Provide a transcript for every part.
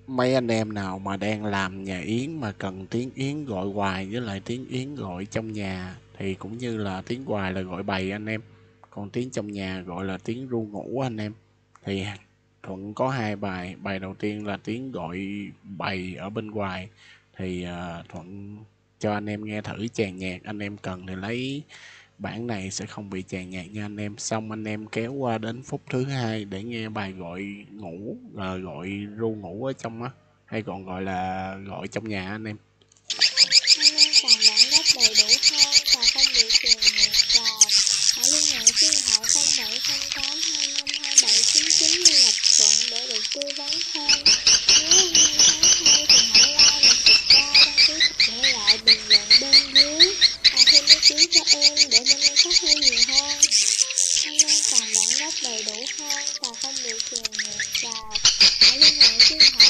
Mấy anh em nào mà đang làm nhà yến mà cần tiếng yến gọi hoài với lại tiếng yến gọi trong nhà thì cũng như là tiếng hoài là gọi bầy anh em. Còn tiếng trong nhà gọi là tiếng ru ngủ anh em. Thì Thuận có hai bài. Bài đầu tiên là tiếng gọi bầy ở bên ngoài. Thì Thuận cho anh em nghe thử tràng nhạc. Anh em cần thì lấy bản này sẽ không bị tràn nhạc nha anh em. Xong anh em kéo qua đến phút thứ hai để nghe bài gọi ngủ, gọi ru ngủ ở trong á, hay còn gọi là gọi trong nhà anh em. Anh đang còn bản gốc đầy đủ hơn và không bị truyền nhạc vào. Hãy liên hệ số điện thoại 0708252799 để gặp Thuận để được tư vấn thêm. Nếu anh em thấy hay thì hãy like và subscribe, đăng ký để lại bình luận bên dưới và thêm ý kiến cho em để bên em phát huy nhiều hơn. Anh đang còn bản gốc đầy đủ hơn và không bị truyền nhạc vào. Hãy liên hệ số điện thoại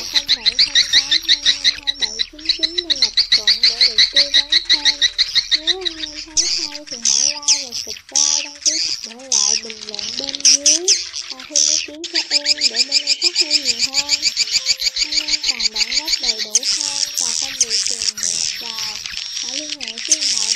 0708252799 để gặp Thuận để được tư vấn thêm. Nếu anh em thấy hay thì hãy like và subscribe, đăng ký để lại bình luận bên dưới và thêm ý kiến cho em để bên em phát huy nhiều hơn. Anh đang còn bản gốc đầy đủ hơn và không bị truyền nhạc vào. Hãy liên hệ số điện thoại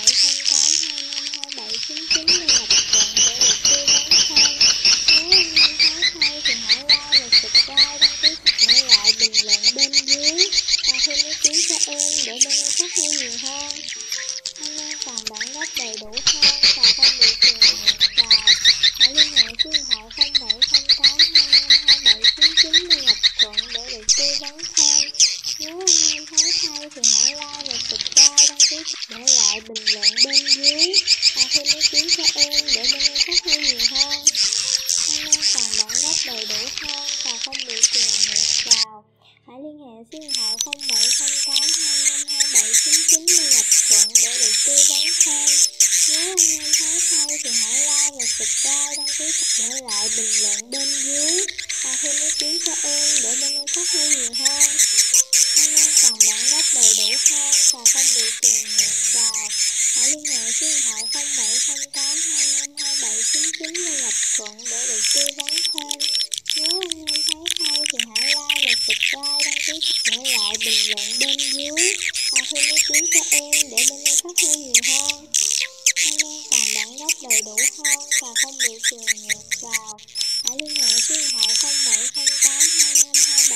0708252799 để gặp Thuận để được tư vấn thêm. Nếu anh em thấy hay thì hãy like và subscribe, đăng ký để lại bình luận bên dưới và thêm ý kiến cho em để bên em phát huy nhiều hơn. Anh đang còn bản gốc đầy đủ hơn và không bị truyền nhạc vào. Hãy liên hệ số điện thoại 0708252799 để gặp Thuận để được tư vấn thêm. Nếu anh em thấy hay thì hãy like và subscribe, đăng ký để lại bình luận bên dưới và thêm ý kiến cho em để bên em phát huy nhiều hơn. Anh đang còn bản gốc đầy đủ hơn và không bị truyền nhạc vào. Hãy liên hệ số điện thoại 0708252799 để gặp Thuận để được tư vấn thêm. Nếu anh em thấy hay thì hãy like và subscribe, đăng ký để lại bình luận bên dưới và thêm ý kiến cho em để bên em phát huy nhiều hơn. Anh đang còn bản gốc đầy đủ hơn và không bị truyền nhạc vào. Hãy liên hệ số điện thoại 0708252799 để gặp Thuận để được tư vấn thêm. Nếu anh em thấy hay thì hãy like và subscribe, đăng ký để lại bình luận bên dưới và thêm ý kiến cho em để bên em phát huy nhiều hơn. Anh đang còn bản gốc đầy đủ hơn và không bị truyền nhạc vào. Hãy liên hệ số điện thoại 0708252799